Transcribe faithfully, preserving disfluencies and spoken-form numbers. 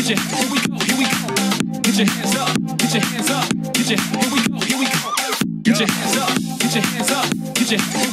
Get your, here we go, here we go. Get your hands up, get your hands up, get your, here we go, here we go. Get your hands up, get your hands up, get your.